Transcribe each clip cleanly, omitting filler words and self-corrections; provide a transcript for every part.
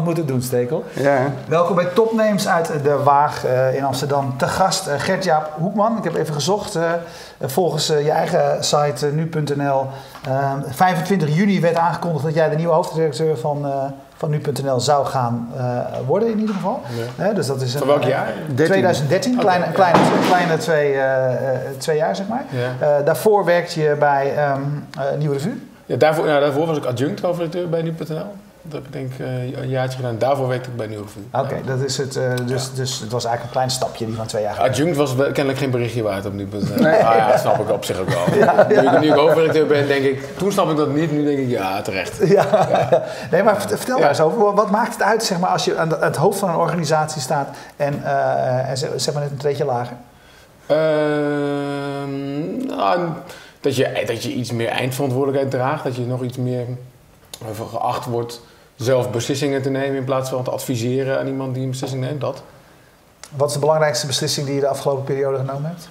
moeten doen, Stekel. Ja. Welkom bij Topnames uit de Waag in Amsterdam. Te gast Gert-Jaap Hoekman. Ik heb even gezocht. Volgens je eigen site nu.nl. 25 juni werd aangekondigd dat jij de nieuwe hoofdredacteur van nu.nl zou gaan worden in ieder geval. Ja. Dus dat is van welk jaar? 2013, kleine 2 jaar zeg maar. Ja. Daarvoor werkte je bij Nieuwe Revue. Ja, daarvoor was ik adjunct hoofdredacteur bij nu.nl. Dat heb ik denk een jaartje gedaan. Daarvoor werkte ik bij Nieuwe Revue. Oké, dat is het. Dus het was eigenlijk een klein stapje die van 2 jaar geleden. Adjunct was kennelijk geen berichtje waard op nu.nl. Nee. Ja, dat snap ik op zich ook wel. Ja. Nu ik hoofdredacteur ben, denk ik... Toen snap ik dat niet, nu denk ik ja, terecht. Ja. Nee, maar vertel maar eens over. Wat maakt het uit, zeg maar, als je aan het hoofd van een organisatie staat en zeg maar net een treedje lager? Dat je iets meer eindverantwoordelijkheid draagt. Dat je nog iets meer geacht wordt zelf beslissingen te nemen in plaats van te adviseren aan iemand die een beslissing neemt. Dat. Wat is de belangrijkste beslissing die je de afgelopen periode genomen hebt?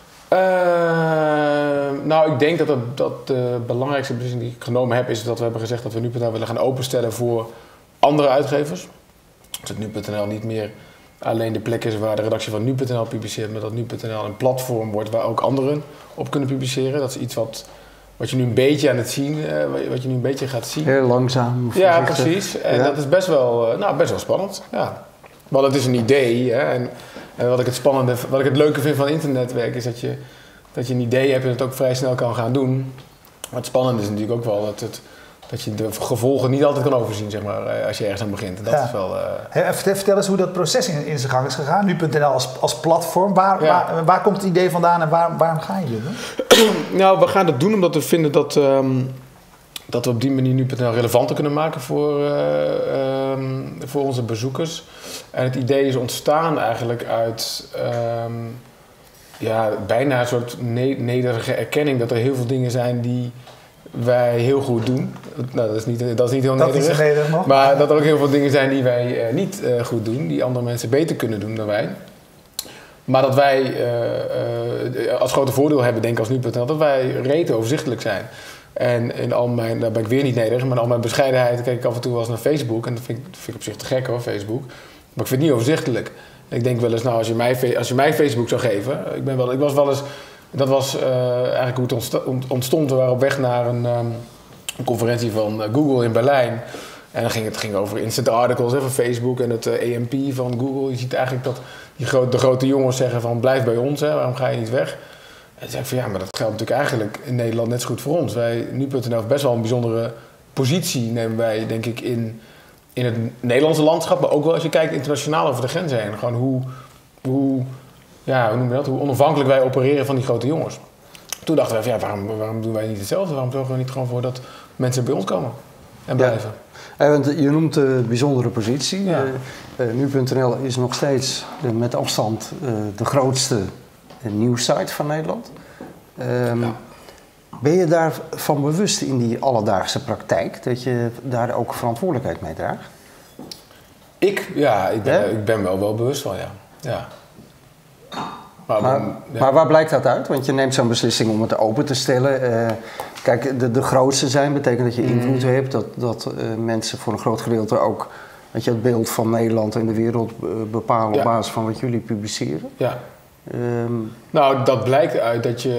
Ik denk dat de belangrijkste beslissing die ik genomen heb is dat we hebben gezegd dat we nu.nl willen gaan openstellen voor andere uitgevers. Dat nu.nl niet meer alleen de plek is waar de redactie van nu.nl publiceert, maar dat nu.nl een platform wordt waar ook anderen op kunnen publiceren. Dat is iets wat je nu een beetje aan het zien, wat je nu een beetje gaat zien. Heel langzaam. Ja, precies. En dat is best wel spannend. Ja. Want het is een idee. Hè? En wat ik het leuke vind van internetwerk is dat je een idee hebt en het ook vrij snel kan gaan doen. Maar het spannende is natuurlijk ook wel dat je de gevolgen niet altijd kan overzien, zeg maar, als je ergens aan begint. Dat is wel... Vertel eens hoe dat proces in zijn gang is gegaan. Nu.nl als platform. Waar komt het idee vandaan en waarom ga je dit doen? Nou, we gaan het doen omdat we vinden dat we op die manier nu.nl relevanter kunnen maken voor onze bezoekers. En het idee is ontstaan eigenlijk uit bijna een soort nederige erkenning dat er heel veel dingen zijn die wij heel goed doen. Nou, dat is niet heel nederig. Nog. Maar dat er ook heel veel dingen zijn die wij niet goed doen, die andere mensen beter kunnen doen dan wij. Maar dat wij als grote voordeel hebben, denk ik als nu.nl, dat wij rete overzichtelijk zijn. En daar ben ik weer niet nederig, maar in al mijn bescheidenheid kijk ik af en toe wel eens naar Facebook. En dat vind ik op zich te gek hoor, Facebook. Maar ik vind het niet overzichtelijk. Ik denk wel eens, nou, als je mij Facebook zou geven... Ik was wel eens... Dat was eigenlijk hoe het ontstond. We waren op weg naar een conferentie van Google in Berlijn. En dan ging het over instant articles van Facebook en het AMP van Google. Je ziet eigenlijk dat de grote jongens zeggen van blijf bij ons, hè, waarom ga je niet weg? En toen zei ik van ja, maar dat geldt natuurlijk eigenlijk in Nederland net zo goed voor ons. Wij, nu.nl heeft best wel een bijzondere positie, nemen wij denk ik in het Nederlandse landschap. Maar ook wel als je kijkt internationaal over de grens heen. Gewoon hoe noem je dat? Hoe onafhankelijk wij opereren van die grote jongens. Toen dachten wij van ja, waarom doen wij niet hetzelfde? Waarom zorgen we niet gewoon voor dat mensen bij ons komen en blijven? Ja. Want je noemt de bijzondere positie. Ja. Nu.nl is nog steeds met afstand de grootste nieuwssite van Nederland. Ben je daarvan bewust in die alledaagse praktijk dat je daar ook verantwoordelijkheid mee draagt? Ik ben me wel bewust van, ja. Maar waar blijkt dat uit? Want je neemt zo'n beslissing om het open te stellen. Kijk, de grootste zijn betekent dat je invloed hebt. Dat mensen voor een groot gedeelte ook het beeld van Nederland en de wereld bepalen op basis van wat jullie publiceren. Ja. Nou, dat blijkt uit dat je...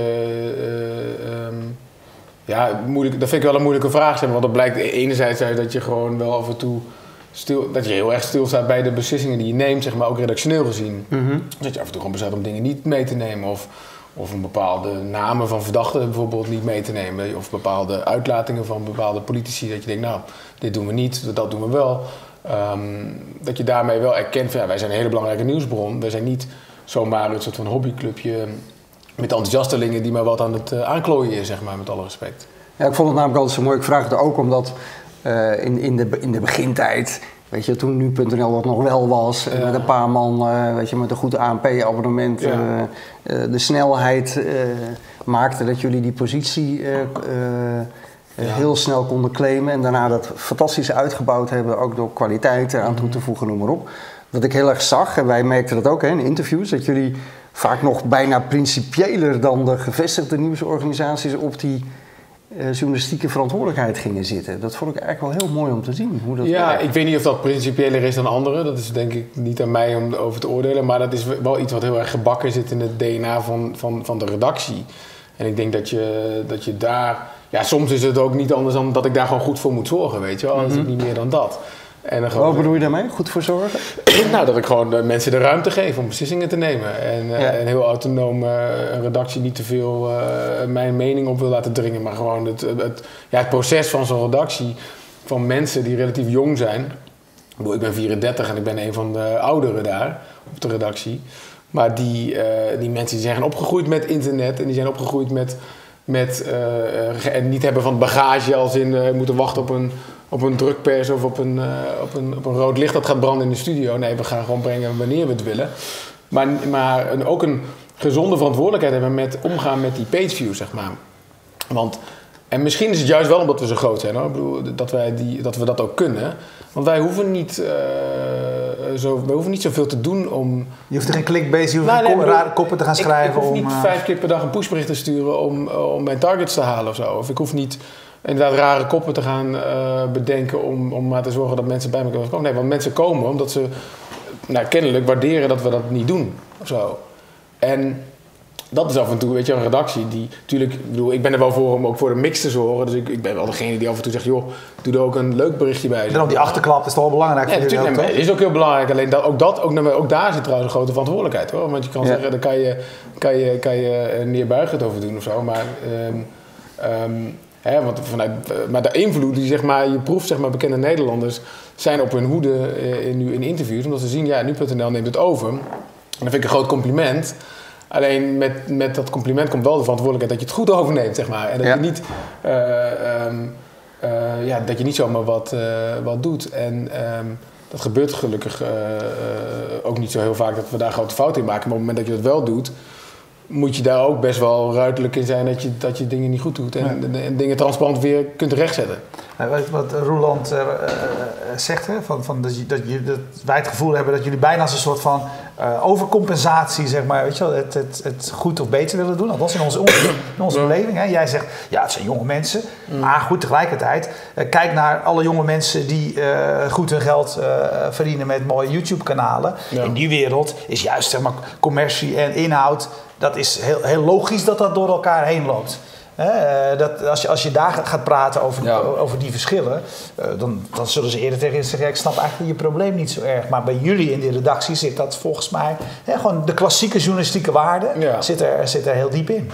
moeilijk, dat vind ik wel een moeilijke vraag. Zeg maar, want dat blijkt enerzijds uit dat je gewoon wel af en toe... dat je heel erg stilstaat bij de beslissingen die je neemt, zeg maar ook redactioneel gezien. Mm-hmm. Dat je af en toe gewoon besluit om dingen niet mee te nemen. Of een bepaalde namen van verdachten bijvoorbeeld niet mee te nemen. Of bepaalde uitlatingen van bepaalde politici. Dat je denkt, nou, dit doen we niet, dat doen we wel. Dat je daarmee wel erkent van, wij zijn een hele belangrijke nieuwsbron. Wij zijn niet zomaar een soort van hobbyclubje met enthousiastelingen die maar wat aan het aanklooien is, zeg maar, met alle respect. Ja, ik vond het namelijk altijd zo mooi. Ik vraag het ook omdat in de begintijd, weet je, toen nu.nl dat nog wel was, met een paar man, met een goed ANP-abonnement, de snelheid maakte dat jullie die positie heel snel konden claimen en daarna dat fantastisch uitgebouwd hebben, ook door kwaliteit aan toe te voegen, noem maar op. Wat ik heel erg zag, en wij merkten dat ook in interviews, dat jullie vaak nog bijna principiëler dan de gevestigde nieuwsorganisaties op die journalistieke verantwoordelijkheid gingen zitten. Dat vond ik eigenlijk wel heel mooi om te zien. Hoe dat ja, werkt. ik weet niet of dat principiëler is dan anderen. Dat is denk ik niet aan mij om over te oordelen. Maar dat is wel iets wat heel erg gebakken zit in het DNA van de redactie. En ik denk dat je daar... Ja, soms is het ook niet anders dan dat ik daar gewoon goed voor moet zorgen, weet je wel. Dat is niet meer dan dat. En dan Wat bedoel je daarmee? Goed voor zorgen? Nou, dat ik gewoon de mensen de ruimte geef om beslissingen te nemen. En heel autonoom een redactie niet te veel mijn mening op wil laten dringen. Maar gewoon het proces van zo'n redactie van mensen die relatief jong zijn. Ik ben 34 en ik ben een van de ouderen daar op de redactie. Maar die mensen die zijn opgegroeid met internet en die zijn opgegroeid en niet hebben van bagage als in moeten wachten op een drukpers of op een rood licht dat gaat branden in de studio. Nee, we gaan gewoon brengen wanneer we het willen. Maar ook een gezonde verantwoordelijkheid hebben met omgaan met die pageviews, zeg maar. En misschien is het juist wel omdat we zo groot zijn, hoor. Ik bedoel, dat we dat ook kunnen. Want wij hoeven niet zoveel te doen om... Je hoeft er geen clickbase, je hoeft geen rare koppen te gaan schrijven. Ik hoef niet 5 keer per dag een pushbericht te sturen om mijn targets te halen of zo. Of ik hoef niet inderdaad rare koppen te gaan bedenken om maar te zorgen dat mensen bij me kunnen komen. Nee, want mensen komen omdat ze kennelijk waarderen dat we dat niet doen of zo. En dat is af en toe, weet je, een redactie die... Natuurlijk, ik ben er wel voor om ook voor de mix te zorgen. Dus ik ben wel degene die af en toe zegt, joh, doe er ook een leuk berichtje bij. En dan die achterklap is toch wel belangrijk voor jullie ook, toch? Het is ook heel belangrijk. Alleen ook daar zit trouwens een grote verantwoordelijkheid, hoor. Want je kan zeggen, daar kan je neerbuigend over doen of zo. Maar, maar de invloed die, zeg maar, je proeft, zeg maar, bekende Nederlanders zijn op hun hoede nu in interviews. Omdat ze zien, ja, nu.nl neemt het over. En dat vind ik een groot compliment. Alleen met dat compliment komt wel de verantwoordelijkheid dat je het goed overneemt, zeg maar. En dat je niet, dat je niet zomaar wat doet. En dat gebeurt gelukkig ook niet zo heel vaak dat we daar grote fouten in maken. Maar op het moment dat je dat wel doet, moet je daar ook best wel ruidelijk in zijn dat je dingen niet goed doet. En dingen transparant weer kunt rechtzetten. Wat Roeland zegt, hè, dat wij het gevoel hebben dat jullie bijna als een soort van overcompensatie, zeg maar, weet je wel, het goed of beter willen doen. Althans in onze beleving. Hè. Jij zegt, ja, het zijn jonge mensen. Maar goed, tegelijkertijd, kijk naar alle jonge mensen die goed hun geld verdienen met mooie YouTube-kanalen. Ja. In die wereld is juist, zeg maar, commercie en inhoud, dat is heel logisch dat door elkaar heen loopt. Als je daar gaat praten over die verschillen, dan zullen ze eerder tegen je zeggen, ik snap eigenlijk je probleem niet zo erg. Maar bij jullie in de redactie zit dat volgens mij, gewoon de klassieke journalistieke waarde zit er heel diep in.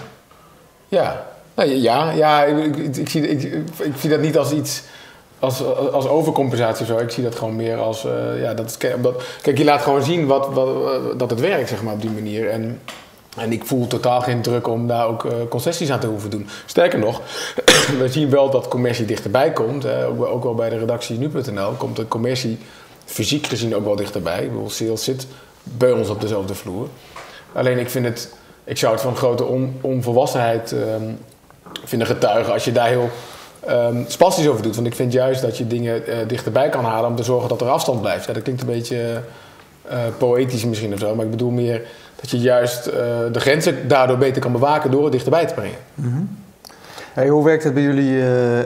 Ik zie dat niet als iets, als overcompensatie of zo. Ik zie dat gewoon meer als, kijk, je laat gewoon zien dat het werkt, zeg maar, op die manier. En ik voel totaal geen druk om daar ook concessies aan te hoeven doen. Sterker nog, we zien wel dat commercie dichterbij komt. Ook wel bij de redactie nu.nl komt de commercie fysiek gezien ook wel dichterbij. Ik bedoel, sales zit bij ons op dezelfde vloer. Alleen ik zou het van grote onvolwassenheid vinden getuigen als je daar heel spastisch over doet. Want ik vind juist dat je dingen dichterbij kan halen om te zorgen dat er afstand blijft. Ja, dat klinkt een beetje poëtisch misschien of zo, maar ik bedoel meer dat je juist de grenzen daardoor beter kan bewaken door het dichterbij te brengen. Mm-hmm. Hey, hoe werkt het bij jullie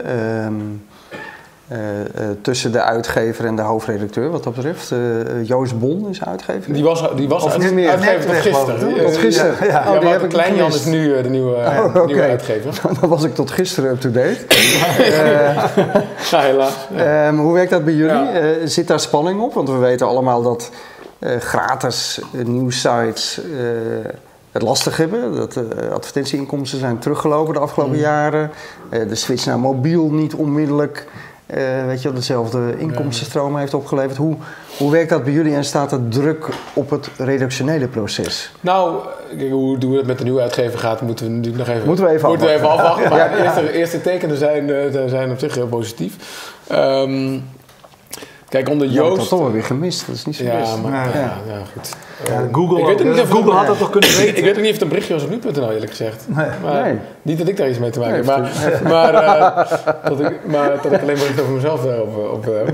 tussen de uitgever en de hoofdredacteur wat dat betreft? Joost Bon is uitgever? Die was uitgever tot gisteren. Tot gisteren? Ja, die heb ik Klein Jan is nu de nieuwe uitgever. Dan was ik tot gisteren up-to-date. Helaas. Ja. Hoe werkt dat bij jullie? Ja. Zit daar spanning op? Want we weten allemaal dat gratis nieuwssites het lastig hebben. Dat advertentieinkomsten zijn teruggelopen de afgelopen jaren. De switch naar mobiel niet onmiddellijk dezelfde inkomstenstroom heeft opgeleverd. Hoe werkt dat bij jullie en staat er druk op het redactionele proces? Nou, hoe het met de nieuwe uitgever gaat, moeten we natuurlijk nog even, moeten we even afwachten. Maar de eerste tekenen zijn op zich heel positief. Kijk, onder Joost... dat is toch wel weer gemist, dat is niet zo best. Goed. Google had dat toch kunnen weten. Ik weet ook niet of het een berichtje was op nu.nl, eerlijk gezegd. Nee. Niet dat ik daar iets mee te maken heb, dat ik alleen bericht over mezelf daarop heb.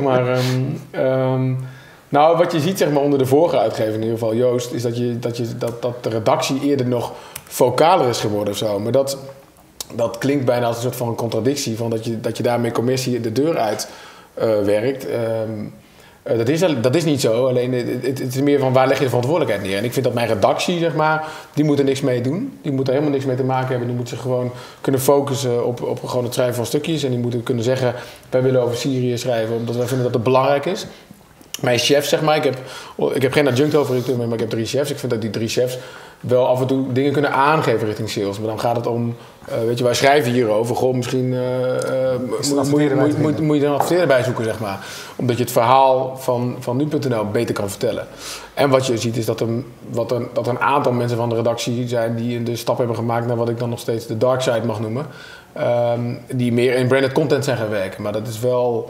Nou, wat je ziet, zeg maar, onder de vorige uitgever, in ieder geval Joost, is dat de redactie eerder nog vocaler is geworden of zo. Maar dat klinkt bijna als een soort van een contradictie, van dat je daarmee commercie de deur uit werkt. Dat is niet zo, alleen het is meer van waar leg je de verantwoordelijkheid neer. En ik vind dat mijn redactie, zeg maar, die moet er niks mee doen. Die moet er helemaal niks mee te maken hebben. Die moet zich gewoon kunnen focussen op gewoon het schrijven van stukjes. En die moeten kunnen zeggen, wij willen over Syrië schrijven, omdat wij vinden dat het belangrijk is. Mijn chef, zeg maar, ik heb geen adjunct hoofdredacteur meer, maar ik heb 3 chefs. Ik vind dat die 3 chefs wel af en toe dingen kunnen aangeven richting sales. Maar dan gaat het om, weet je, wij schrijven hierover. Goh, misschien moet je er een adverteerder bij zoeken, zeg maar. Omdat je het verhaal van nu.nl beter kan vertellen. En wat je ziet is dat er een aantal mensen van de redactie zijn die de stap hebben gemaakt naar wat ik dan nog steeds de dark side mag noemen. Die meer in branded content zijn gaan werken. Maar dat is wel...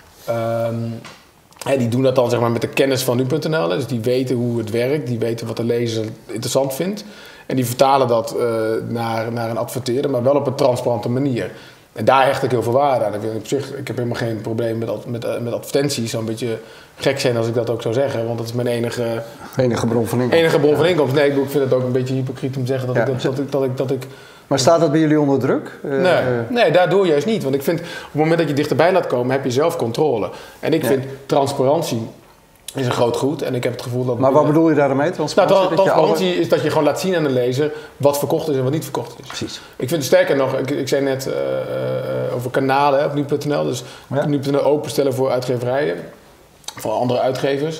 die doen dat dan, zeg maar, met de kennis van nu.nl. Dus die weten hoe het werkt, die weten wat de lezer interessant vindt. En die vertalen dat naar een adverteerder, maar wel op een transparante manier. En daar hecht ik heel veel waarde aan. Ik heb helemaal geen probleem met advertenties. Zou een beetje gek zijn als ik dat ook zou zeggen, want dat is mijn enige bron van inkomsten. Nee, ik vind het ook een beetje hypocriet om te zeggen dat ik Maar staat dat bij jullie onder druk? Nee, daardoor juist niet. Want ik vind, op het moment dat je dichterbij laat komen, heb je zelf controle. En ik vind transparantie is een groot goed. En ik heb het gevoel dat... Maar wat bedoel je daarmee? Transparantie is dat je gewoon laat zien aan de lezer wat verkocht is en wat niet verkocht is. Precies. Ik vind sterker nog, ik zei net over kanalen op nu.nl. Dus nu.nl openstellen voor uitgeverijen, voor andere uitgevers.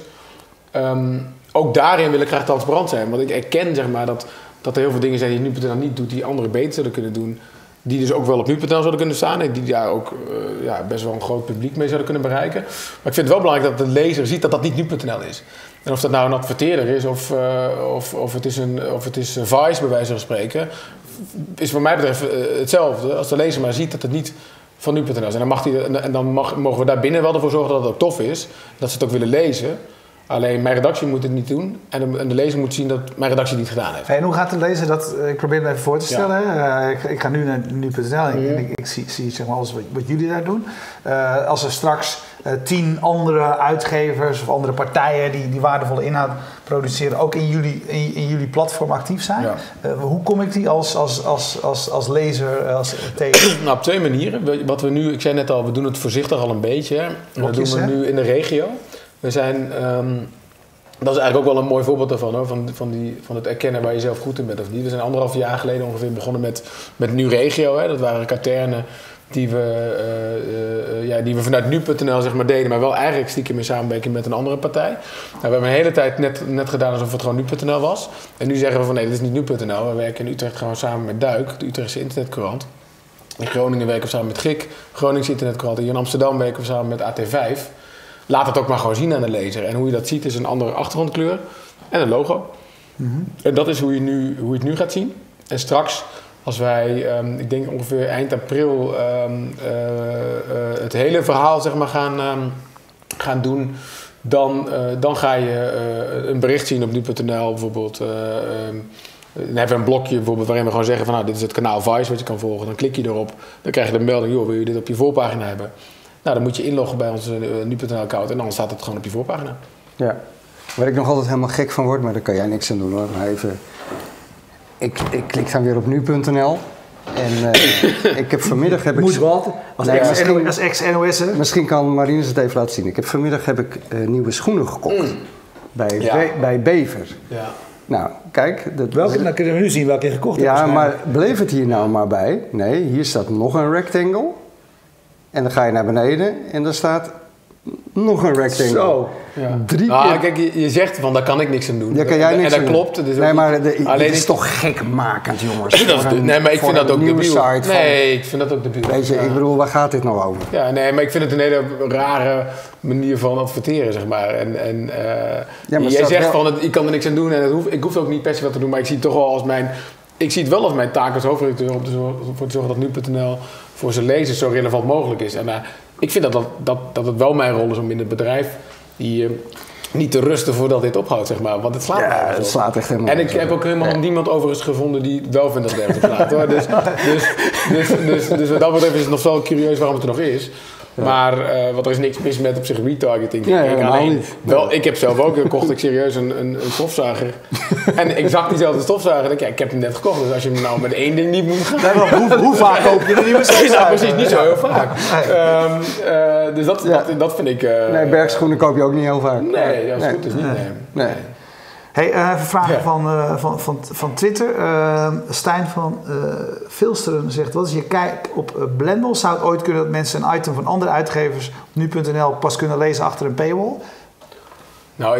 Ook daarin wil ik graag transparant zijn. Want ik erken, zeg maar, dat er heel veel dingen zijn die nu.nl niet doet, die anderen beter zouden kunnen doen. Die dus ook wel op nu.nl zouden kunnen staan. En die daar ook best wel een groot publiek mee zouden kunnen bereiken. Maar ik vind het wel belangrijk dat de lezer ziet dat dat niet nu.nl is. En of dat nou een adverteerder is of het is Vice, bij wijze van spreken, is voor mij betreft hetzelfde. Als de lezer maar ziet dat het niet van nu.nl is. En dan mogen we daar binnen wel ervoor zorgen dat het ook tof is. Dat ze het ook willen lezen. Alleen mijn redactie moet het niet doen en de lezer moet zien dat mijn redactie het niet gedaan heeft. En hoe gaat de lezer dat? Ik probeer het even voor te stellen. Ja. Ik ga nu naar nu.nl en ik zie zeg maar alles wat jullie daar doen. Als er straks 10 andere uitgevers of andere partijen die waardevolle inhoud produceren, ook in jullie platform actief zijn. Ja. Hoe kom ik die als lezer tegen? Nou, op 2 manieren. Wat we nu, ik zei net al, we doen het voorzichtig al een beetje. Dat doen we nu in de regio. We zijn, dat is eigenlijk ook wel een mooi voorbeeld daarvan, hoor, van het erkennen waar je zelf goed in bent of niet. We zijn 1,5 jaar geleden ongeveer begonnen met Nu Regio. Hè. Dat waren katernen die we vanuit nu.nl, zeg maar, deden, maar wel eigenlijk stiekem in samenwerking met een andere partij. Nou, we hebben een hele tijd net gedaan alsof het gewoon nu.nl was. En nu zeggen we van nee, dit is niet nu.nl. We werken in Utrecht gewoon samen met Duik, de Utrechtse internetkrant. In Groningen werken we samen met GIK, Groningse internetkrant. En hier in Amsterdam werken we samen met AT5. Laat het ook maar gewoon zien aan de lezer. En hoe je dat ziet is een andere achtergrondkleur en een logo. Mm-hmm. En dat is hoe je het nu gaat zien. En straks, als wij, ik denk ongeveer eind april, het hele verhaal, zeg maar, gaan doen, dan ga je een bericht zien op nu.nl bijvoorbeeld. Dan hebben we een blokje bijvoorbeeld waarin we gewoon zeggen van nou, dit is het kanaal Vice wat je kan volgen. Dan klik je erop, dan krijg je de melding, joh, wil je dit op je voorpagina hebben? Nou, dan moet je inloggen bij onze nu.nl-account en dan staat het gewoon op je voorpagina. Ja, waar ik nog altijd helemaal gek van word, maar daar kan jij niks aan doen, hoor. Maar even, ik klik dan weer op nu.nl en ik heb vanmiddag... Moet wat? Als ex-NOS'er? Misschien kan Marines het even laten zien. Vanmiddag heb ik nieuwe schoenen gekocht bij Bever. Ja. Nou, kijk... Dan kunnen we nu zien welke je gekocht hebt. Ja, maar bleef het hier nou maar bij? Nee, hier staat nog een rectangle. En dan ga je naar beneden en dan staat nog een rectangle. Zo. Ja. 3 keer. Kijk, je zegt van daar kan ik niks aan doen. Daar kan jij niks en dat klopt. Dus nee, maar dit is toch gekmakend, jongens. Nee, maar ik vind dat ook debiel. Nee, ik vind dat ook debiel. Weet je, ik bedoel, waar gaat dit nou over? Ja, nee, maar ik vind het een hele rare manier van adverteren, zeg maar. En jij zegt van, ik kan er niks aan doen en ik hoef ook niet per se wat te doen, maar ik zie het toch wel als mijn taak als hoofdredacteur om ervoor te zorgen dat nu.nl voor zijn lezers zo relevant mogelijk is. En ik vind dat het wel mijn rol is om in het bedrijf niet te rusten voordat dit ophoudt, zeg maar. Want het slaat het slaat echt helemaal. En ik heb ook helemaal niemand overigens gevonden die wel vindt dat het ergens slaat, hoor. Dus wat dat betreft is het nog wel curieus waarom het er nog is. Maar wat er is niks mis met op zich retargeting. Ja, helemaal niet. Wel, ik heb zelf ook, kocht ik serieus een stofzuiger. En exact diezelfde stofzuiger. En ik heb hem net gekocht. Dus als je hem nou met één ding niet moet gaan... Hoe vaak koop je een nieuwe stofzuiger? Nou, precies, niet zo heel vaak. Dus dat vind ik... nee, bergschoenen koop je ook niet heel vaak. Nee, als het goed is niet. Nee. Hey, even vragen van Twitter. Stijn van Vilsteren zegt: wat is je kijk op Blendel? Zou het ooit kunnen dat mensen een item van andere uitgevers op nu.nl pas kunnen lezen achter een paywall? Nou,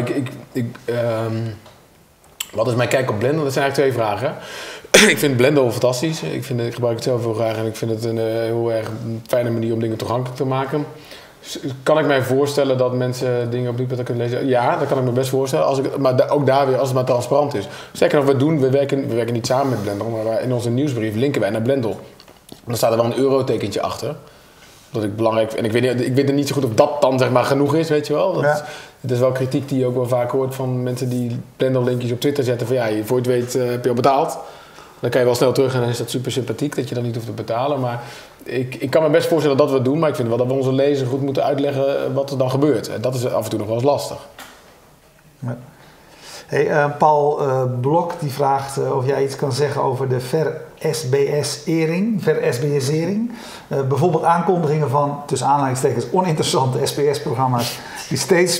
wat is mijn kijk op Blendel? Dat zijn eigenlijk twee vragen. Ik vind Blendel fantastisch. Ik gebruik het zelf heel graag en ik vind het een heel erg fijne manier om dingen toegankelijk te maken. Kan ik mij voorstellen dat mensen dingen op nu.nl kunnen lezen? Ja, dat kan ik me best voorstellen. Maar ook daar weer, als het maar transparant is. Zeker nog, we werken niet samen met Blendel, maar in onze nieuwsbrief linken wij naar Blendel. Dan staat er wel een eurotekentje achter. Dat ik belangrijk vind. En ik weet niet zo goed of dat dan zeg maar genoeg is, weet je wel. Het is wel kritiek die je ook wel vaak hoort van mensen die Blendel-linkjes op Twitter zetten. Van ja, voor je het weet heb je al betaald. Dan kan je wel snel terug en dan is dat super sympathiek dat je dan niet hoeft te betalen. Maar ik kan me best voorstellen dat we het doen, maar ik vind wel dat we onze lezer goed moeten uitleggen wat er dan gebeurt. En dat is af en toe nog wel eens lastig. Ja. Hey, Paul Blok die vraagt of jij iets kan zeggen over de ver-SBS'ering. Bijvoorbeeld aankondigingen van, tussen aanhalingstekens, oninteressante SBS-programma's die steeds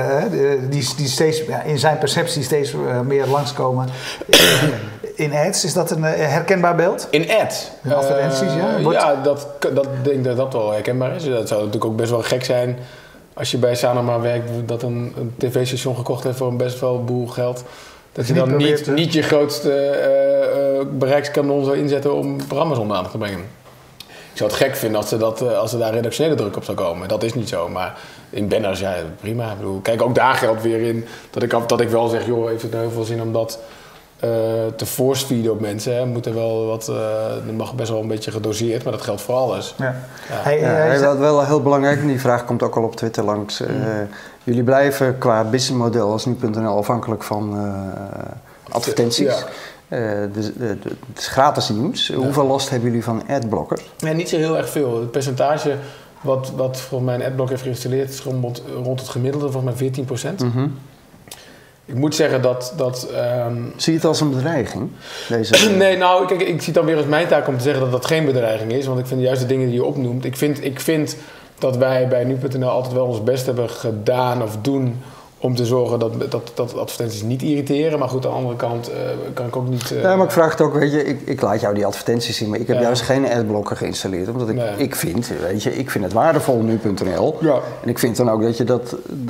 in zijn perceptie steeds meer langskomen in ads. Is dat een herkenbaar beeld? In ads? In advertenties, ja. Ja, dat denk ik dat wel herkenbaar is. Dat zou natuurlijk ook best wel gek zijn als je bij Sanoma werkt, dat een tv-station gekocht heeft voor een best wel boel geld. Dat je dan niet je grootste bereikskanon zou inzetten om programma's onder aandacht te brengen. Ik zou het gek vinden als er daar redactionele druk op zou komen. Dat is niet zo, maar in banners, ja, prima. Ik bedoel, kijk, ook daar geldt weer in dat ik wel zeg, joh, heeft het nou heel veel zin om dat te force-feeden op mensen. Hè. Moet er wel wat, dat mag best wel een beetje gedoseerd, maar dat geldt voor alles. Ja. Wat wel heel belangrijk, en die vraag komt ook al op Twitter langs. Jullie blijven qua businessmodel als nu.nl afhankelijk van advertenties. Ja. Het is gratis nieuws. Ja. Hoeveel last hebben jullie van adblocker? Nee, niet zo heel erg veel. Het percentage wat volgens mij een adblocker heeft geïnstalleerd is rond het gemiddelde, volgens mij 14%. Mm-hmm. Ik moet zeggen dat zie je het als een bedreiging? Nee, nou, kijk, ik zie het dan weer als mijn taak om te zeggen dat dat geen bedreiging is. Want ik vind juist de dingen die je opnoemt. Ik vind dat wij bij nu.nl altijd wel ons best hebben gedaan of doen om te zorgen dat advertenties niet irriteren. Maar goed, aan de andere kant kan ik ook niet... maar ik vraag het ook, weet je, ik laat jou die advertenties zien, maar ik heb juist geen adblocker geïnstalleerd. Omdat ik vind het waardevol nu.nl. Ja. En ik vind dan ook dat je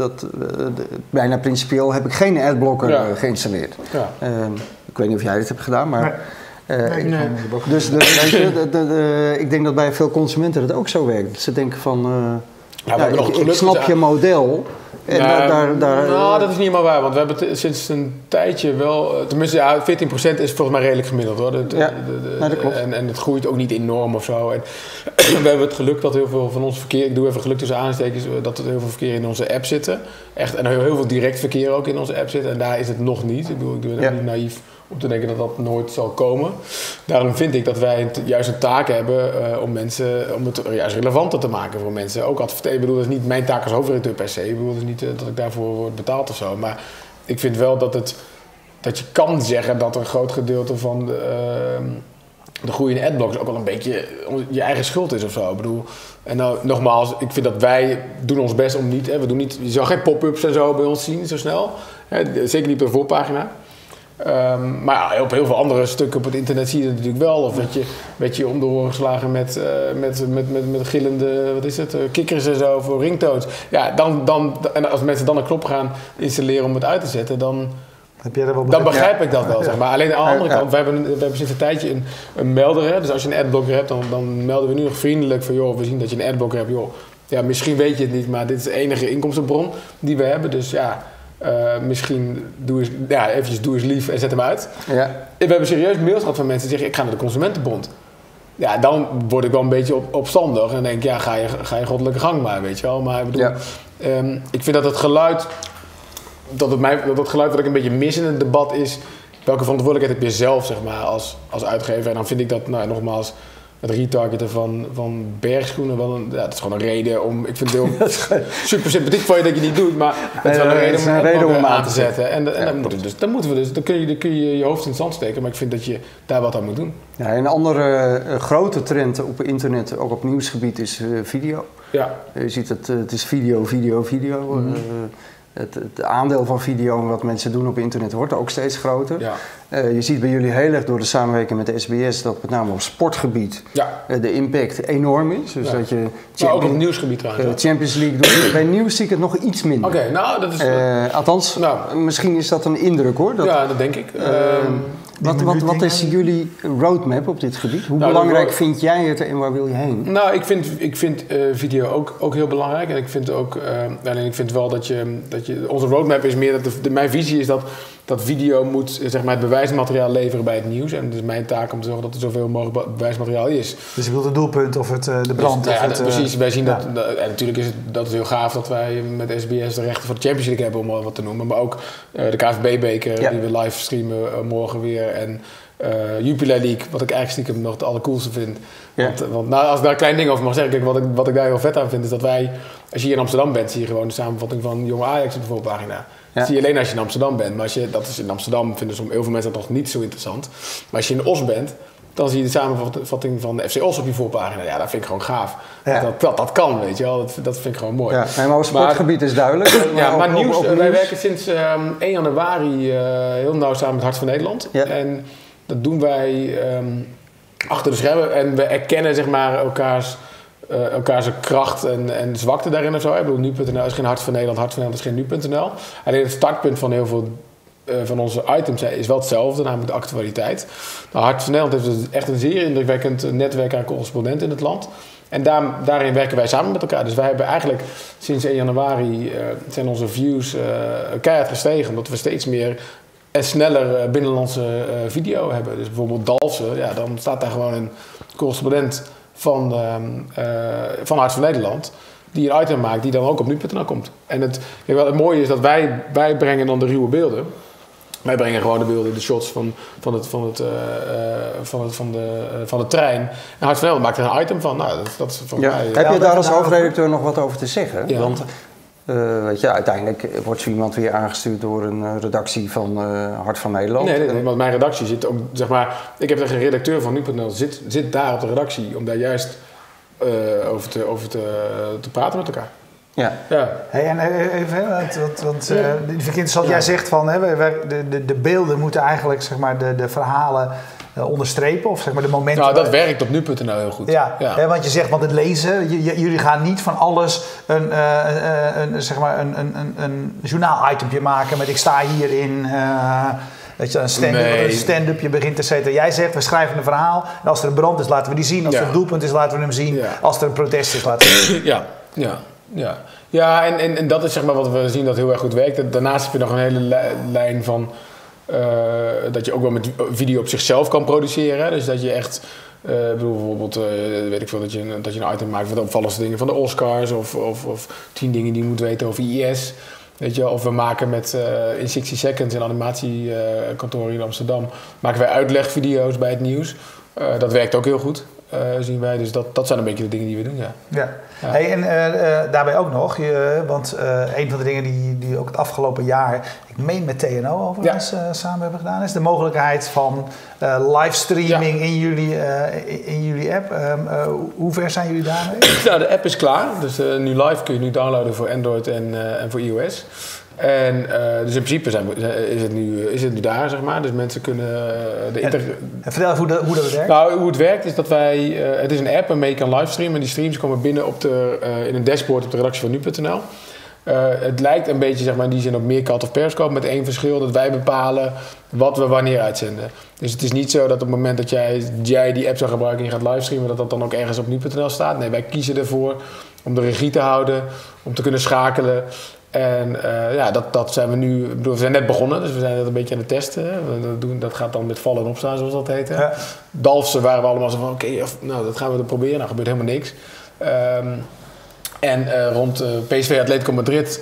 bijna principieel heb ik geen adblocker geïnstalleerd. Ja. Ik weet niet of jij dit hebt gedaan, maar... Nee. Dus weet je, ik denk dat bij veel consumenten het ook zo werkt. Ze denken van, ik snap je model. En nou, dat is niet helemaal waar, want we hebben sinds een tijdje wel... Tenminste, 14% is volgens mij redelijk gemiddeld, hoor. Dat klopt. En het groeit ook niet enorm of zo. En we hebben het geluk dat heel veel van ons verkeer... Ik doe even geluk tussen aanstekens, dat er heel veel verkeer in onze app zitten. Echt, en heel veel direct verkeer ook in onze app zit. En daar is het nog niet. Ik ben niet naïef om te denken dat dat nooit zal komen. Daarom vind ik dat wij juist een taak hebben om het juist relevanter te maken voor mensen. Ook adverteren. Ik bedoel, dat is niet mijn taak als hoofdredacteur per se. Ik bedoel, dat is niet dat ik daarvoor word betaald of zo. Maar ik vind wel dat je kan zeggen dat een groot gedeelte van de groei in adblocks ook wel een beetje je eigen schuld is of zo. Ik bedoel, en nou, nogmaals, ik vind dat wij doen ons best om niet... we doen niet, je zal geen pop-ups en zo bij ons zien zo snel. Zeker niet op de voorpagina. Maar op heel veel andere stukken op het internet zie je het natuurlijk wel. Of werd je om de oren geslagen met gillende, wat is het, kikkers en zo voor ringtones. Ja, en als mensen dan een knop gaan installeren om het uit te zetten, dan begrijp ik dat wel. Zeg maar. Alleen aan de andere kant, we hebben sinds een tijdje een melder. Hè? Dus als je een adblocker hebt, dan melden we nu nog vriendelijk van, joh, we zien dat je een adblocker hebt. Joh, ja, misschien weet je het niet, maar dit is de enige inkomstenbron die we hebben. Dus ja... misschien doe eens lief en zet hem uit. Ja. We hebben serieus mails gehad van mensen die zeggen... ik ga naar de Consumentenbond. Ja, dan word ik wel een beetje opstandig. En dan denk ik, ja, ga je goddelijke gang maar, weet je wel. Maar ik bedoel, ik vind dat het geluid... dat het geluid wat ik een beetje mis in het debat is... welke verantwoordelijkheid heb je zelf, zeg maar, als uitgever. En dan vind ik dat, nou, nogmaals... het retargeten van bergschoenen. Dat is gewoon een reden om... Ik vind het heel super sympathiek van je dat je niet doet, maar het is wel een reden om aan te zetten. En dan kun je je hoofd in het zand steken, maar ik vind dat je daar wat aan moet doen. Ja, een andere grote trend op internet, ook op nieuwsgebied, is video. Ja. Je ziet het is video. Het aandeel van video en wat mensen doen op internet wordt ook steeds groter. Ja. Je ziet bij jullie heel erg door de samenwerking met de SBS dat met name op sportgebied de impact enorm is. Dus dat je ook op het nieuwsgebied trouwens. Champions League doet. Bij nieuws zie ik het nog iets minder. Oké, nou dat is... althans, misschien is dat een indruk hoor. Dat denk ik. Wat is jullie roadmap op dit gebied? Hoe belangrijk vind jij het en waar wil je heen? Nou, ik vind video ook heel belangrijk. En ik vind ook, ik vind wel dat je onze roadmap is meer dat mijn visie is dat video moet zeg maar, het bewijsmateriaal leveren bij het nieuws. En het is mijn taak om te zorgen dat er zoveel mogelijk bewijsmateriaal is. Dus je bedoelt het doelpunt of de brand? Dus, precies. Wij zien dat. En natuurlijk is het heel gaaf dat wij met SBS de rechten voor de Champions League hebben, om wat te noemen. Maar ook de KNVB-beker die we live streamen morgen weer. En Jupiler League, wat ik eigenlijk stiekem nog het allercoolste vind. Ja. Want als ik daar een klein ding over mag zeggen, kijk, wat ik daar heel vet aan vind, is dat wij, als je hier in Amsterdam bent, zie je gewoon de samenvatting van Jong Ajax op de voorpagina. Ja. Dat zie je alleen als je in Amsterdam bent. Maar dat is in Amsterdam vinden heel veel mensen dat nog niet zo interessant. Maar als je in Os bent, dan zie je de samenvatting van de FC Os op je voorpagina. Ja, dat vind ik gewoon gaaf. Ja. Dat kan, weet je wel. Dat vind ik gewoon mooi. Ja, maar het sportgebied is duidelijk. Maar nieuws, wij werken sinds 1 januari heel nauw samen met Hart van Nederland. Ja. En dat doen wij achter de schermen. En we erkennen zeg maar elkaars kracht en zwakte daarin of zo. Ik bedoel, nu.nl is geen Hart van Nederland, Hart van Nederland is geen nu.nl. Alleen het startpunt van heel veel van onze items is wel hetzelfde, namelijk de actualiteit. Nou, Hart van Nederland heeft dus echt een zeer indrukwekkend netwerk aan correspondenten in het land. En daarin werken wij samen met elkaar. Dus wij hebben eigenlijk sinds 1 januari zijn onze views keihard gestegen, omdat we steeds meer en sneller binnenlandse video hebben. Dus bijvoorbeeld Dalfsen, dan staat daar gewoon een correspondent van Hart van Nederland die een item maakt die dan ook op nu.nl komt. En het mooie is dat wij brengen dan de ruwe beelden. Wij brengen gewoon de beelden, de shots van de trein. En Hart van Nederland maakt er een item van. Nou, dat is van mij. Heb je daar als hoofdredacteur nog wat over te zeggen? Ja. Want uiteindelijk wordt zo iemand weer aangestuurd door een redactie van Hart van Nederland. Nee, want mijn redactie zit ook, zeg maar, ik heb een redacteur van nu.nl zit daar op de redactie om daar juist over te praten met elkaar. Ja. Hey, en even, want die vind ik interessant. Jij zegt van de beelden moeten eigenlijk zeg maar de verhalen onderstrepen of zeg maar de momenten. Nou, dat werkt op nu.nl heel goed. Ja. Want je zegt, want het lezen, jullie gaan niet van alles een journaal-itempje maken met ik sta hierin. Weet je, een stand-upje begint te zetten. Jij zegt, we schrijven een verhaal. En als er een brand is, laten we die zien. Als er een doelpunt is, laten we hem zien. Ja. Als er een protest is, laten we hem zien. Ja, en dat is zeg maar wat we zien dat heel erg goed werkt. Daarnaast heb je nog een hele lijn van dat je ook wel met video op zichzelf kan produceren. Dus dat je echt, bijvoorbeeld, weet ik veel, dat je een item maakt van de opvallendste dingen van de Oscars of 10 dingen die je moet weten over IS. Weet je, of we maken in 60 Seconds, een animatiekantoor in Amsterdam, maken wij uitlegvideo's bij het nieuws. Dat werkt ook heel goed, zien wij. Dus dat zijn een beetje de dingen die we doen, ja. Hey, en daarbij ook nog, want een van de dingen die ook het afgelopen jaar, ik meen met TNO overigens samen hebben gedaan, is de mogelijkheid van livestreaming in jullie app. Hoe ver zijn jullie daarmee? Nou, de app is klaar. Dus nu live kun je nu downloaden voor Android en voor iOS. En dus in principe is het nu daar, zeg maar. Dus mensen kunnen... En vertel even hoe dat werkt. Nou, hoe het werkt is dat het is een app waarmee je kan livestreamen. En die streams komen binnen in een dashboard op de redactie van nu.nl. Het lijkt een beetje, zeg maar, in die zin op Meerkat of Periscope, met één verschil dat wij bepalen wat we wanneer uitzenden. Dus het is niet zo dat op het moment dat jij die app zou gebruiken en je gaat livestreamen, dat dan ook ergens op nu.nl staat. Nee, wij kiezen ervoor om de regie te houden, om te kunnen schakelen. En dat zijn we nu... we zijn net begonnen, dus we zijn dat een beetje aan het testen. Dat gaat dan met vallen en opstaan, zoals dat heet. Ja. Dalfsen waren we allemaal zo van, dat gaan we dan proberen. Nou, gebeurt helemaal niks. En rond PSV Atletico Madrid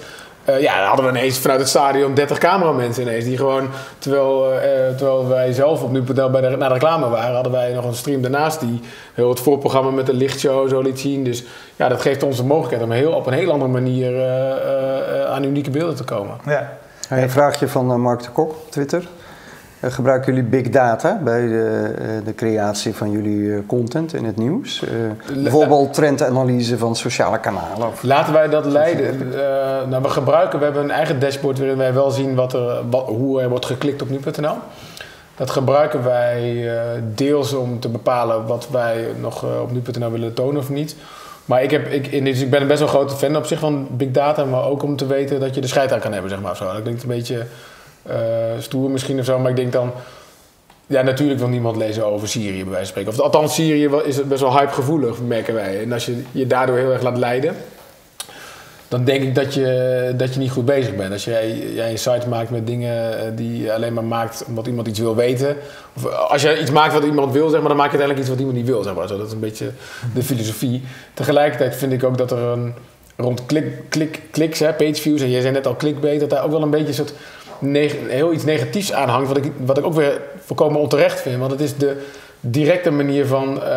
Dan hadden we ineens vanuit het stadion 30 cameramensen ineens. Die gewoon, terwijl wij zelf op nu.nl naar de reclame waren, hadden wij nog een stream daarnaast die heel het voorprogramma met de lichtshow zo liet zien. Dus ja, dat geeft ons de mogelijkheid om op een heel andere manier aan unieke beelden te komen. Ja. Een vraagje van Mark de Kok op Twitter. Gebruiken jullie big data bij de creatie van jullie content in het nieuws? Bijvoorbeeld trendanalyse van sociale kanalen? Laten wij dat leiden. We hebben een eigen dashboard waarin wij wel zien hoe er wordt geklikt op nu.nl. Dat gebruiken wij deels om te bepalen wat wij nog op nu.nl willen tonen of niet. Maar ik ben best wel een grote fan op zich van big data, maar ook om te weten dat je de scheid aan kan hebben, zeg maar. Of zo. Dat klinkt een beetje stoer misschien of zo, maar ik denk dan... Ja, natuurlijk wil niemand lezen over Syrië, bij wijze van spreken. Of althans, Syrië is best wel hypegevoelig, merken wij. En als je je daardoor heel erg laat leiden, dan denk ik dat je niet goed bezig bent. Als jij een site maakt met dingen die je alleen maar maakt omdat iemand iets wil weten. Of als je iets maakt wat iemand wil, zeg maar, dan maak je uiteindelijk iets wat iemand niet wil. Zeg maar. Zo, dat is een beetje de filosofie. Tegelijkertijd vind ik ook dat er rond kliks, pageviews, en jij zei net al clickbait, dat daar ook wel een beetje een soort heel iets negatiefs aan hangt, wat ik ook weer volkomen onterecht vind. Want het is de directe manier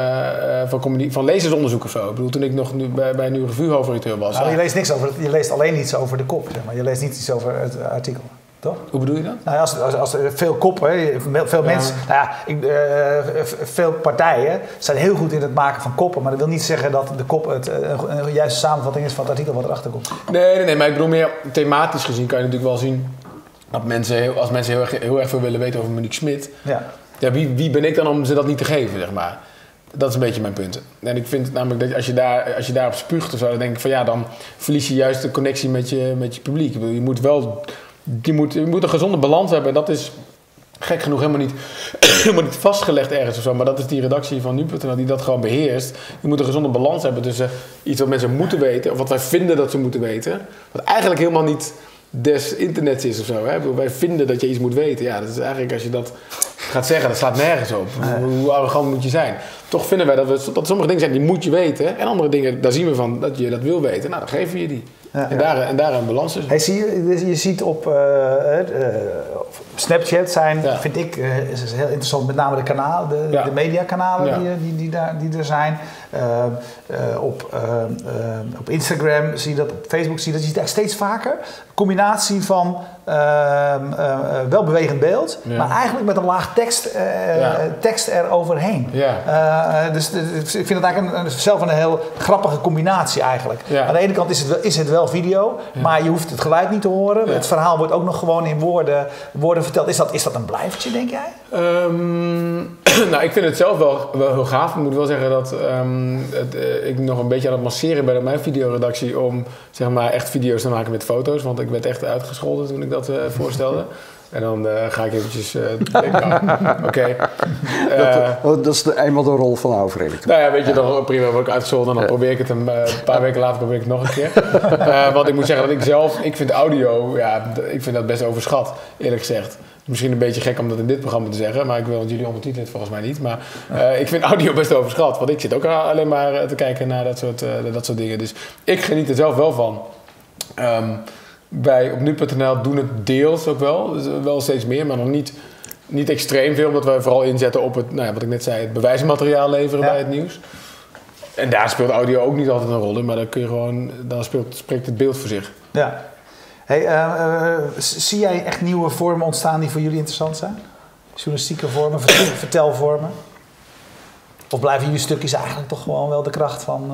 van lezersonderzoek of zo. Ik bedoel, toen ik nog bij een revue hoofdredacteur was. Nou, je leest alleen iets over de kop, zeg maar. Je leest niet iets over het artikel. Toch? Hoe bedoel je dat? Nou, als er veel koppen, veel mensen... veel partijen zijn heel goed in het maken van koppen. Maar dat wil niet zeggen dat de kop een juiste samenvatting is van het artikel wat erachter komt. Nee, maar ik bedoel meer thematisch gezien kan je natuurlijk wel zien dat als mensen heel erg veel willen weten over Monique Smit... Ja, wie ben ik dan om ze dat niet te geven, zeg maar. Dat is een beetje mijn punt. En ik vind namelijk dat als je daarop spuugt of zo, dan denk ik van ja, dan verlies je juist de connectie met je publiek. Ik bedoel, je moet een gezonde balans hebben. En dat is gek genoeg helemaal niet vastgelegd ergens of zo. Maar dat is die redactie van nu.nl die dat gewoon beheerst. Je moet een gezonde balans hebben tussen iets wat mensen moeten weten, of wat wij vinden dat ze moeten weten. Wat eigenlijk helemaal niet des internets is of zo. Hè? Bedoel, wij vinden dat je iets moet weten. Ja, dat is eigenlijk als je dat gaat zeggen, dat slaat nergens op. Hoe arrogant moet je zijn? Toch vinden wij dat sommige dingen zijn die moet je weten. En andere dingen, daar zien we van dat je dat wil weten. Nou, dan geven we je die. Ja, en daar een balans tussen. Hey, je ziet op Snapchat vind ik, is heel interessant, met name de kanalen, de mediakanalen die er zijn. Op Instagram zie je dat, op Facebook zie je dat. Je ziet eigenlijk steeds vaker een combinatie van wel bewegend beeld, maar eigenlijk met een laag tekst eroverheen. Dus ik vind het eigenlijk zelf een heel grappige combinatie eigenlijk. Aan de ene kant is het wel video, maar je hoeft het geluid niet te horen. Het verhaal wordt ook nog gewoon in woorden verteld. Is dat een blijvertje, denk jij? Nou, ik vind het zelf wel heel gaaf. Ik moet wel zeggen dat ik nog een beetje aan het masseren ben op mijn videoredactie om zeg maar echt video's te maken met foto's. Want ik werd echt uitgescholden toen ik dat voorstelde. En dan ga ik eventjes denken, oké. Dat is eenmaal de rol van hoofdredacteur. Nou ja, weet je, dan prima word ik uitgescholden en dan probeer ik het een paar weken later probeer ik het nog een keer. Want ik moet zeggen dat ik vind audio, ik vind dat best overschat, eerlijk gezegd. Misschien een beetje gek om dat in dit programma te zeggen, maar ik wil het jullie ondertitelen het volgens mij niet. Maar ik vind audio best overschat, want ik zit ook alleen maar te kijken naar dat soort dingen. Dus ik geniet er zelf wel van. Wij op nu.nl doen het deels ook wel, dus wel steeds meer, maar nog niet extreem veel, omdat wij vooral inzetten op het, wat ik net zei, het bewijsmateriaal leveren bij het nieuws. En daar speelt audio ook niet altijd een rol in, maar dan spreekt het beeld voor zich. Ja. Hey, zie jij echt nieuwe vormen ontstaan die voor jullie interessant zijn? Journalistieke vormen, vertelvormen? Of blijven jullie stukjes eigenlijk toch gewoon wel de kracht van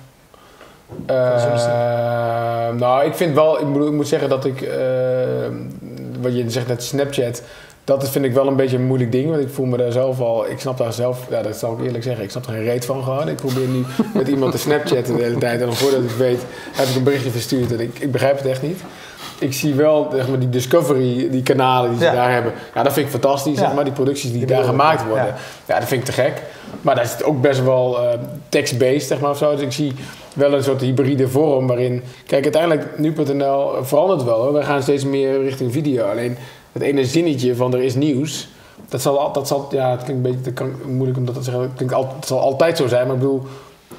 nou, ik vind wel, ik moet zeggen dat ik, wat je zegt net Snapchat, dat vind ik wel een beetje een moeilijk ding, want ik voel me daar zelf ik snap daar zelf, dat zal ik eerlijk zeggen, ik snap er geen reet van gewoon. Ik probeer nu met iemand te Snapchatten de hele tijd en dan voordat ik weet, heb ik een berichtje verstuurd en ik begrijp het echt niet. Ik zie wel zeg maar, die Discovery, die kanalen die ze daar hebben. Ja, dat vind ik fantastisch, zeg maar, die producties die daar gemaakt worden. Ja, dat vind ik te gek. Maar daar zit ook best wel text-based, zeg maar, of zo. Dus ik zie wel een soort hybride vorm waarin... Kijk, uiteindelijk, nu.nl verandert wel, hoor. Wij gaan steeds meer richting video. Alleen het ene zinnetje van er is nieuws, dat zal het klinkt een beetje moeilijk om dat te zeggen. Het zal altijd zo zijn, maar ik bedoel...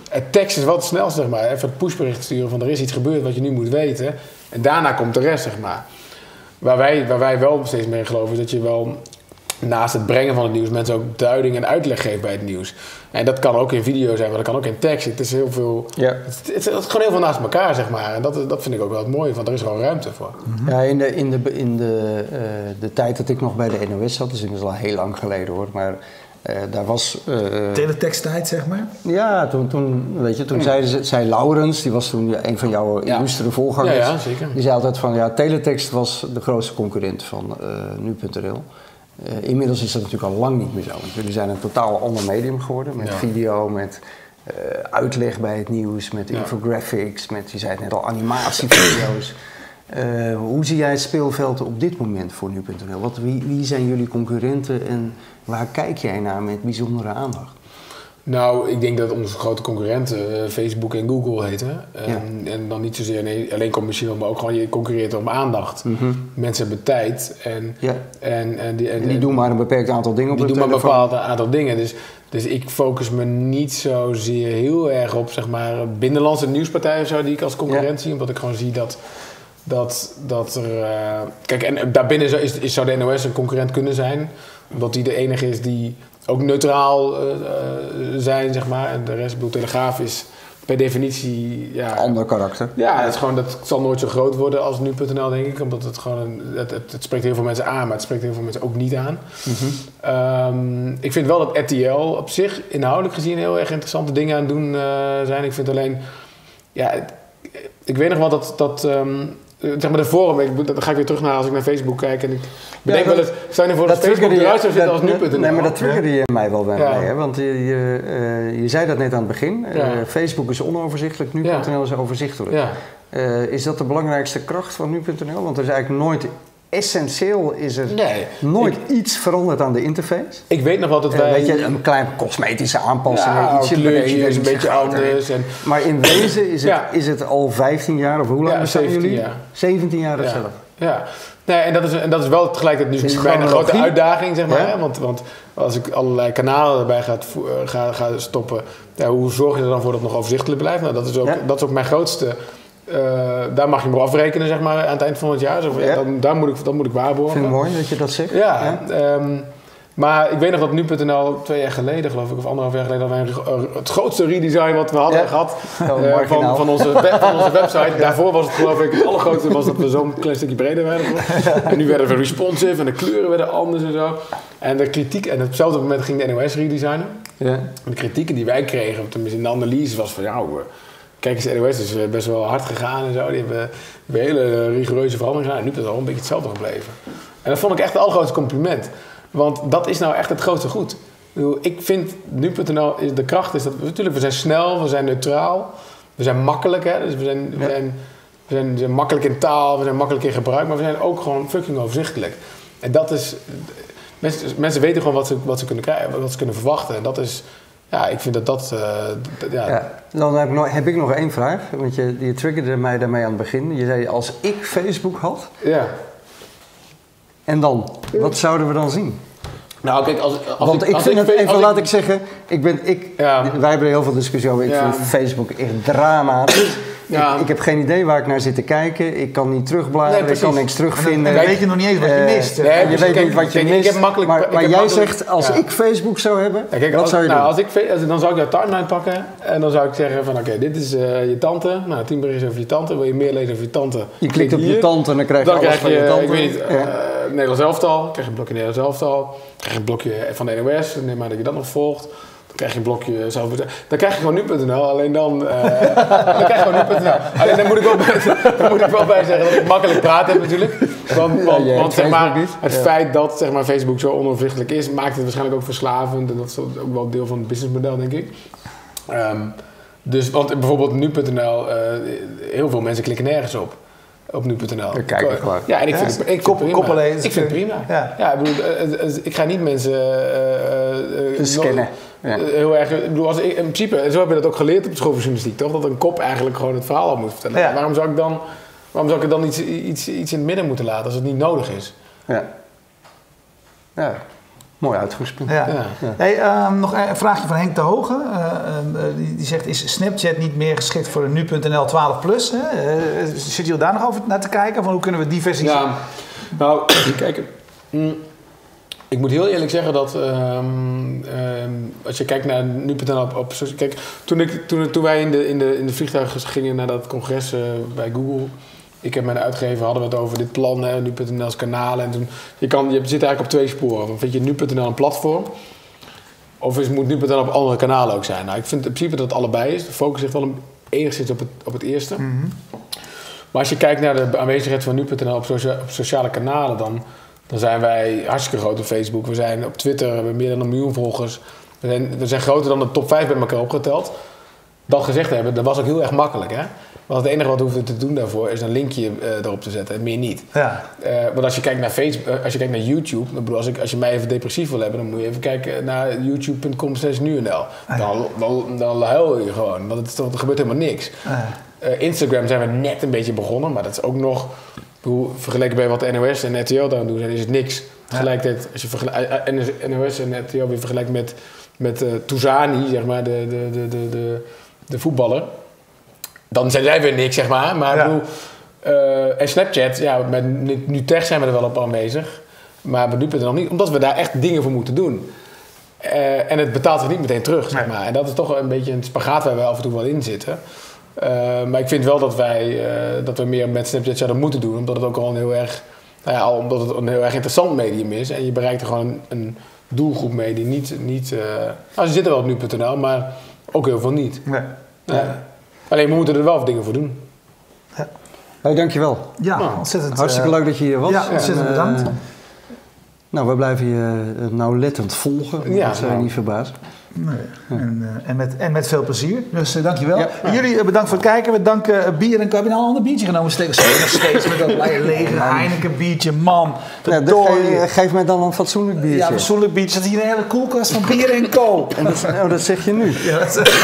tekst is wel het snelste, zeg maar. Even het pushbericht sturen van er is iets gebeurd wat je nu moet weten. En daarna komt de rest, zeg maar. Waar wij wel steeds meer geloven is dat je wel naast het brengen van het nieuws mensen ook duiding en uitleg geeft bij het nieuws. En dat kan ook in video zijn, maar dat kan ook in tekst. Het is heel veel. Ja. Het is gewoon heel veel naast elkaar, zeg maar. En dat vind ik ook wel het mooie, want er is gewoon ruimte voor. Ja, in de tijd dat ik nog bij de NOS zat, dus inmiddels al heel lang geleden hoor, maar daar was... Teleteksttijd, zeg maar? Ja, toen zei Laurens, die was toen een van jouw illustere voorgangers. Ja, zeker. Die zei altijd van, teletext was de grootste concurrent van nu.nl. Inmiddels is dat natuurlijk al lang niet meer zo. Want jullie zijn een totaal ander medium geworden. Met video, met uitleg bij het nieuws, met infographics, met, je zei het net al, animatievideo's. Hoe zie jij het speelveld op dit moment voor nu.nl? Wie zijn jullie concurrenten en waar kijk jij naar met bijzondere aandacht? Nou, ik denk dat onze grote concurrenten Facebook en Google heten. En dan niet zozeer alleen commercieel, maar ook gewoon je concurreert om aandacht. Mm-hmm. Mensen hebben tijd. En die doen maar een beperkt aantal dingen op die doen maar een bepaald aantal dingen. Dus ik focus me niet zozeer heel erg op, zeg maar, binnenlandse nieuwspartijen of zo, die ik als concurrent zie. Omdat ik gewoon zie dat er... kijk, en daarbinnen zou de NOS een concurrent kunnen zijn. Omdat die de enige is die ook neutraal zijn, zeg maar. En de rest, Telegraaf is per definitie... Ja, ander karakter. Ja, het zal nooit zo groot worden als nu.nl, denk ik. Omdat het gewoon... Het spreekt heel veel mensen aan, maar het spreekt heel veel mensen ook niet aan. Mm-hmm. Ik vind wel dat RTL op zich, inhoudelijk gezien, heel erg interessante dingen aan het doen zijn. Ik vind alleen... Ja, ik weet nog wel dat zeg maar de forum, dan ga ik weer terug naar als ik naar Facebook kijk en ik bedenk wel eens, stel je voor dat Facebook eruit zou zitten als nu.nl. Nee, maar dat triggerde je mij wel bij mij, hè? Want je zei dat net aan het begin. Facebook is onoverzichtelijk, nu.nl is overzichtelijk. Ja. Is dat de belangrijkste kracht van nu.nl? Want er is eigenlijk nooit... Essentieel is er nooit iets veranderd aan de interface. Ik weet nog wel dat wij... Weet je, een klein cosmetische aanpassing. Kleurtjes, een beetje anders. Maar in wezen is het al 15 jaar, of hoe lang zijn jullie? Jaar. 17 jaar hetzelfde. Ja. Nee, en dat is wel tegelijkertijd nu bijna een grote uitdaging, zeg maar. Ja? Want als ik allerlei kanalen erbij ga stoppen, hoe zorg je er dan voor dat het nog overzichtelijk blijft? Nou, dat is ook mijn grootste... daar mag je me afrekenen, zeg maar, aan het eind van het jaar. Dat moet ik waarborgen. Ik vind het mooi dat je dat zegt. Maar ik weet nog dat nu.nl 2 jaar geleden, geloof ik, of 1,5 jaar geleden, hadden wij het grootste redesign wat we hadden gehad van onze website. Daarvoor was het, geloof ik, het allergrootste was dat we zo'n klein stukje breder werden. En nu werden we responsive en de kleuren werden anders en zo. En de kritiek, en op hetzelfde moment ging de NOS redesignen. Ja. En de kritieken die wij kregen, tenminste in de analyse, was van kijk eens, de NOS is best wel hard gegaan en zo. Die hebben hele rigoureuze veranderingen gedaan. En nu is het al een beetje hetzelfde gebleven. En dat vond ik echt het allergrootste compliment. Want dat is nou echt het grootste goed. Ik vind nu.nl, de kracht is dat... Natuurlijk, we zijn snel, we zijn neutraal. We zijn makkelijk, hè. Dus we zijn makkelijk in taal, we zijn makkelijk in gebruik. Maar we zijn ook gewoon fucking overzichtelijk. En dat is... Mensen weten gewoon wat ze kunnen krijgen, wat ze kunnen verwachten. En dat is... Ja, ik vind dat... Dan heb ik nog één vraag. Want je triggerde mij daarmee aan het begin. Je zei, als ik Facebook had... Ja. En dan? Wat zouden we dan zien? Nou, kijk, laat ik zeggen... Wij hebben er heel veel discussie over. Ik vind Facebook echt dramatisch. Ja. Ik heb geen idee waar ik naar zit te kijken. Ik kan niet terugbladeren, ik kan niks terugvinden. Dan weet je nog niet eens wat je mist. Je weet niet wat je mist. Maar jij zegt, als ik Facebook zou hebben, wat zou je doen? Dan zou ik jouw timeline pakken. En dan zou ik zeggen van, oké, dit is je tante. Nou, 10 berichten over je tante. Wil je meer lezen over je tante? Je klikt op je tante en dan krijg je alles van je tante. Ik weet niet, Nederlands elftal. Dan krijg je een blokje Nederlands elftal. Dan krijg je een blokje van de NOS. Neem maar dat je dat nog volgt. Dan krijg je een blokje zelf. Dan krijg je gewoon nu.nl. Alleen dan krijg je gewoon nu.nl. Alleen dan moet ik wel bij zeggen dat ik makkelijk praten heb natuurlijk. Want zeg maar, het feit dat zeg maar, Facebook zo onoverzichtelijk is, maakt het waarschijnlijk ook verslavend. En dat is ook wel deel van het businessmodel, denk ik. Want bijvoorbeeld nu.nl, heel veel mensen klikken nergens op nu.nl. Kijk ik gewoon. Ja, en ik vind het prima. Ja, ik ga niet mensen scannen. Heel erg. Ik bedoel, in principe, zo heb je dat ook geleerd op de school van journalistiek, toch? Dat een kop eigenlijk gewoon het verhaal moet vertellen. Ja. Waarom zou ik er dan iets in het midden moeten laten als het niet nodig is? Ja. Mooi uitgangspunt. Ja. Hey, nog een vraagje van Henk de Hoge. Die zegt, is Snapchat niet meer geschikt voor een nu.nl 12+? Zit jullie daar nog over naar te kijken? Van hoe kunnen we diversifieren? Ja, nou, kijk... Ik moet heel eerlijk zeggen dat als je kijkt naar nu.nl op kijk, toen wij in de vliegtuig gingen naar dat congres bij Google, ik heb mijn uitgever, hadden we het over dit plan, nu.nl als kanaal. En toen, je zit eigenlijk op 2 sporen. Van, vind je nu.nl een platform? Of moet nu.nl op andere kanalen ook zijn? Nou, ik vind in principe dat het allebei is. De focus ligt wel enigszins op het eerste. Mm-hmm. Maar als je kijkt naar de aanwezigheid van nu.nl op sociale kanalen, dan zijn wij hartstikke groot op Facebook. We zijn op Twitter, we hebben meer dan 1 miljoen volgers. We zijn groter dan de top 5 bij elkaar opgeteld. Dat gezegd hebben, dat was ook heel erg makkelijk. Hè? Want het enige wat we hoeven te doen daarvoor is een linkje erop te zetten en meer niet. Ja. Want als je kijkt naar Facebook, als je kijkt naar YouTube, dan bedoel, als je mij even depressief wil hebben, dan moet je even kijken naar youtube.com/nu.nl. Dan huil je gewoon, want er gebeurt helemaal niks. Instagram zijn we net een beetje begonnen, maar dat is ook nog... Vergeleken bij wat NOS en RTL dan doen, is het niks. Tegelijkertijd, als je NOS en RTL weer vergelijkt met Touzani, zeg maar, de voetballer, dan zijn zij weer niks, zeg maar. Maar ik bedoel, en Snapchat, ja, met NuTech zijn we er wel op aanwezig, maar bij nu.nl nog niet, omdat we daar echt dingen voor moeten doen. En het betaalt zich niet meteen terug, zeg maar. En dat is toch een beetje een spagaat waar we af en toe wel in zitten. Maar ik vind wel dat we meer met Snapchat zouden moeten doen, omdat het ook al een heel erg, omdat het een heel erg interessant medium is en je bereikt er gewoon een doelgroep mee die niet ze zitten wel op nu.nl, maar ook heel veel niet. Nee. Alleen we moeten er wel dingen voor doen. Ja. Hey, dankjewel. Ja, ontzettend. Hartstikke leuk dat je hier was. Ja, ontzettend bedankt. Nou, we blijven je nauwlettend volgen. Dat zijn niet verbaasd. Nee. Ja. En met veel plezier. Dus dankjewel. Ja. Jullie bedankt voor het kijken. We danken Bier en Co. Heb je nou al een ander biertje genomen? Nog steeds met dat lege Heineken biertje. Man, geef mij dan een fatsoenlijk biertje. Ja, een fatsoenlijk biertje. Er zit hier een hele koelkast van Bier en Co. Dat zeg je nu. Ja,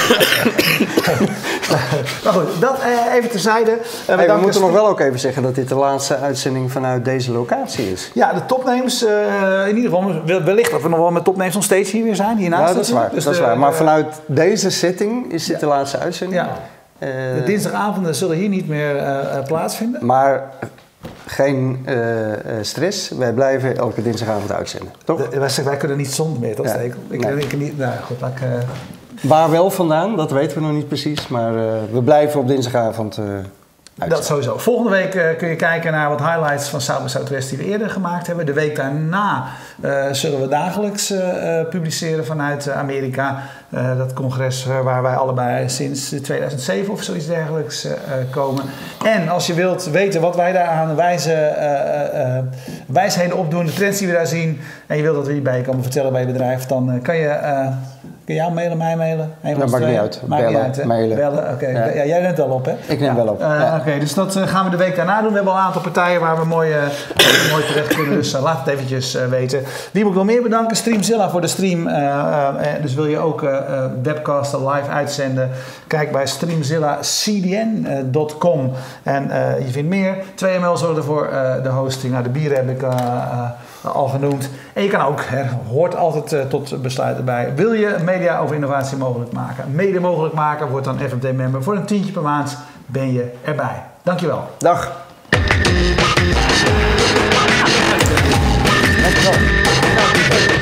maar goed, dat even terzijde. We moeten nog wel ook even zeggen dat dit de laatste uitzending vanuit deze locatie is. Ja, de topnames. In ieder geval, wellicht dat we nog wel met topnames nog steeds hier weer zijn. Hiernaast. Ja, dat is waar. Dus dat is waar. Maar vanuit deze setting is dit de laatste uitzending. Ja. De dinsdagavonden zullen hier niet meer plaatsvinden. Maar geen stress. Wij blijven elke dinsdagavond uitzenden. Toch? Wij kunnen niet zonder meer, toch? Stekel? Ik niet. Nou goed, waar wel vandaan, dat weten we nog niet precies. Maar we blijven op dinsdagavond dat sowieso. Volgende week kun je kijken naar wat highlights van South by Southwest die we eerder gemaakt hebben. De week daarna zullen we dagelijks publiceren vanuit Amerika. Dat congres waar wij allebei sinds 2007 of zoiets dergelijks komen. En als je wilt weten wat wij daar aan wijsheden opdoen, de trends die we daar zien, en je wilt dat we hierbij komen vertellen bij je bedrijf, dan kan je... Kun je jou mailen, mij mailen? Dat maakt niet uit. Mailen. Bellen, oké. Ja, jij neemt wel op, hè? Ik neem wel op. Oké, dus dat gaan we de week daarna doen. We hebben al een aantal partijen waar we mooi terecht kunnen. Dus laat het eventjes weten. Wie moet ik nog meer bedanken? Streamzilla voor de stream. Dus wil je ook webcasten live uitzenden? Kijk bij streamzillacdn.com. En je vindt meer. 2ML zorgt ervoor de hosting. Nou, de bieren heb ik al genoemd. En je kan ook, hoort altijd tot besluiten bij. Wil je media over innovatie mogelijk maken? Mede mogelijk maken, wordt dan FMT-member. Voor een $10 per maand ben je erbij. Dankjewel. Dag. Dankjewel.